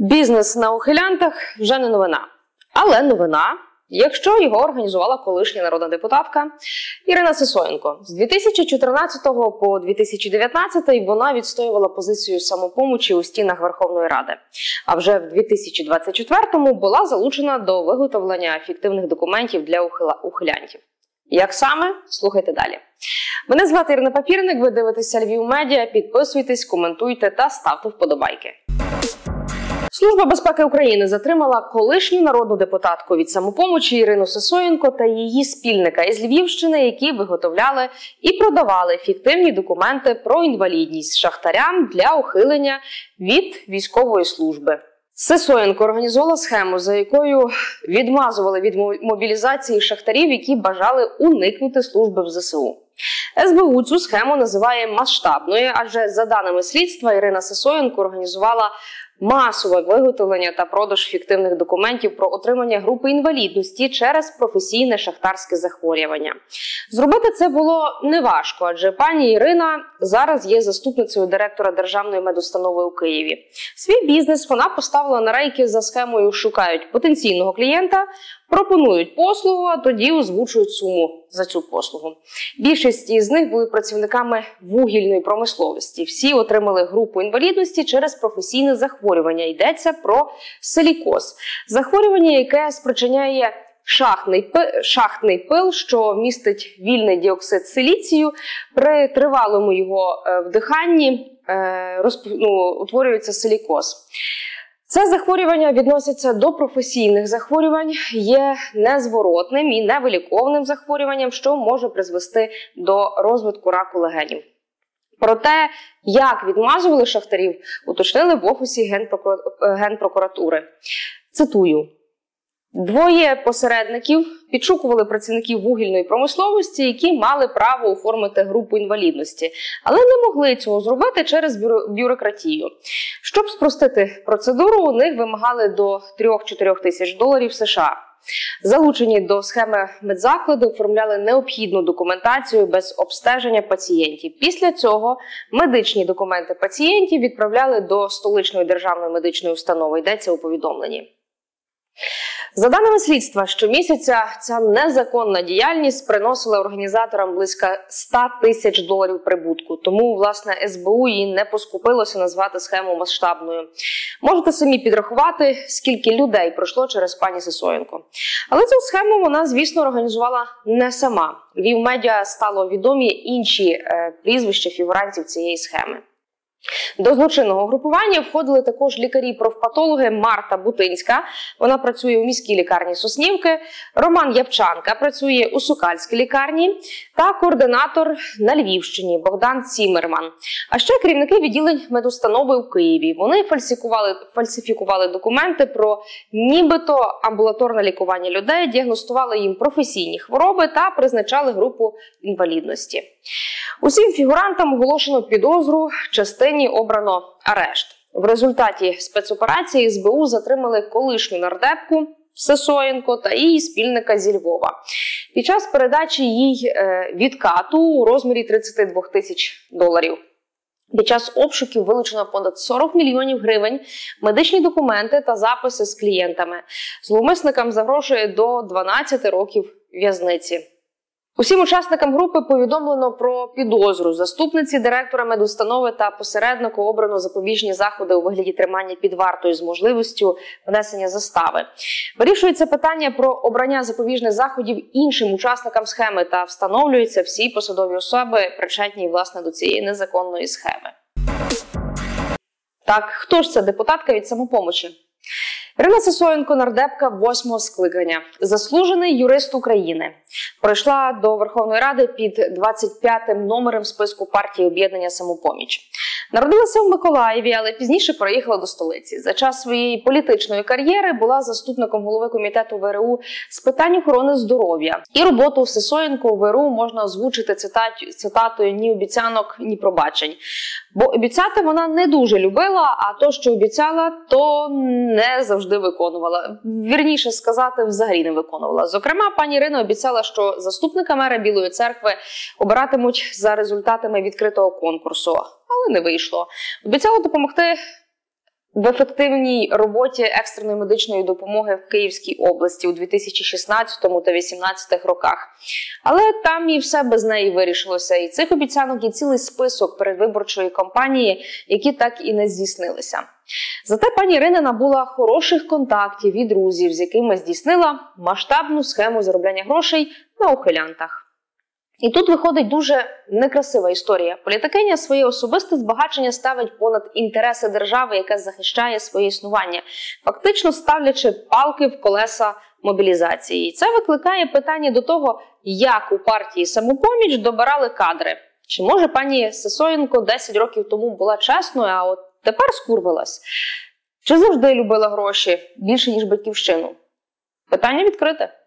Бізнес на ухилянтах вже не новина. Але новина, якщо його організувала колишня народна депутатка Ірина Сисоєнко. З 2014 по 2019 вона відстоювала позицію самопомочі у стінах Верховної Ради. А вже в 2024-му була залучена до виготовлення фіктивних документів для ухилянтів. Як саме? Слухайте далі. Мене звати Ірина Папірник, ви дивитеся Львів Медіа, підписуйтесь, коментуйте та ставте вподобайки. Служба безпеки України затримала колишню народну депутатку від самопомочі Ірину Сисоєнко та її спільника із Львівщини, які виготовляли і продавали фіктивні документи про інвалідність шахтарям для ухилення від військової служби. Сисоєнко організувала схему, за якою відмазували від мобілізації шахтарів, які бажали уникнути служби в ЗСУ. СБУ цю схему називає масштабною, адже за даними слідства Ірина Сисоєнко організувала масове виготовлення та продаж фіктивних документів про отримання групи інвалідності через професійне шахтарське захворювання. Зробити це було неважко, адже пані Ірина зараз є заступницею директора Державної медустанови у Києві. Свій бізнес вона поставила на рейки за схемою «шукають потенційного клієнта», пропонують послугу, а тоді озвучують суму за цю послугу. Більшість із них були працівниками вугільної промисловості. Всі отримали групу інвалідності через професійне захворювання. Йдеться про силікоз. Захворювання, яке спричиняє шахтний пил, що містить вільний діоксид силіцію. При тривалому його вдиханні утворюється силікоз. Це захворювання відноситься до професійних захворювань, є незворотним і невиліковним захворюванням, що може призвести до розвитку раку легенів. Про те, як відмазували шахтарів, уточнили в Офісі Генпрокуратури. Цитую. Двоє посередників підшукували працівників вугільної промисловості, які мали право оформити групу інвалідності, але не могли цього зробити через бюрократію. Щоб спростити процедуру, у них вимагали до 3-4 тисяч доларів США. Залучені до схеми медзаклади оформляли необхідну документацію без обстеження пацієнтів. Після цього медичні документи пацієнтів відправляли до столичної державної медичної установи, йдеться у повідомленні. За даними слідства, щомісяця ця незаконна діяльність приносила організаторам близько 100 тисяч доларів прибутку. Тому, власне, СБУ її не поскупилося назвати схему масштабною. Можете самі підрахувати, скільки людей пройшло через пані Сисоєнко. Але цю схему вона, звісно, організувала не сама. Львів Медіа стало відомі інші прізвища фігурантів цієї схеми. До злочинного групування входили також лікарі-профпатологи Марта Бутинська, вона працює у міській лікарні Соснівки, Роман Япчанка працює у Сокальській лікарні та координатор на Львівщині Богдан Цімерман. А ще керівники відділень медустанови у Києві. Вони фальсифікували документи про нібито амбулаторне лікування людей, діагностували їм професійні хвороби та призначали групу інвалідності. Усім фігурантам оголошено підозру, частині обрано арешт. В результаті спецоперації СБУ затримали колишню нардепку Сисоєнко та її спільника зі Львова. Під час передачі їй відкату у розмірі 32 тисяч доларів. Під час обшуків вилучено понад 40 мільйонів гривень, медичні документи та записи з клієнтами. Зловмисникам загрожує до 12 років в'язниці. Усім учасникам групи повідомлено про підозру. Заступниці директора медустанови та посереднику обрано запобіжні заходи у вигляді тримання під вартою з можливістю внесення застави. Вирішується питання про обрання запобіжних заходів іншим учасникам схеми та встановлюються всі посадові особи, причетні, власне, до цієї незаконної схеми. Так, хто ж це депутатка від самопомочі? Ірина Сисоєнко – нардепка 8-го скликання, заслужений юрист України. Пройшла до Верховної Ради під 25-м номером списку партії «Об'єднання Самопоміч». Народилася в Миколаєві, але пізніше переїхала до столиці. За час своєї політичної кар'єри була заступником голови комітету ВРУ з питань охорони здоров'я. І роботу Сисоєнко у ВРУ можна озвучити цитатою «ні обіцянок, ні пробачень». Бо обіцяти вона не дуже любила, а то, що обіцяла, то не завжди виконувала. Вірніше сказати, взагалі не виконувала. Зокрема, пані Ірина обіцяла, що заступника мера Білої Церкви обиратимуть за результатами відкритого конкурсу. Але не вийшло. Обіцяла допомогти в ефективній роботі екстреної медичної допомоги в Київській області у 2016 та 2018 роках. Але там і все без неї вирішилося. І цих обіцянок є цілий список передвиборчої кампанії, які так і не здійснилися. Зате пані Ірина набула хороших контактів і друзів, з якими здійснила масштабну схему заробляння грошей на ухилянтах. І тут виходить дуже некрасива історія. Політикиня своє особисте збагачення ставить понад інтереси держави, яка захищає своє існування, фактично ставлячи палки в колеса мобілізації. І це викликає питання до того, як у партії «Самопоміч» добирали кадри. Чи може пані Сисоєнко 10 років тому була чесною, а от тепер скурвилась? Чи завжди любила гроші більше, ніж батьківщину? Питання відкрите.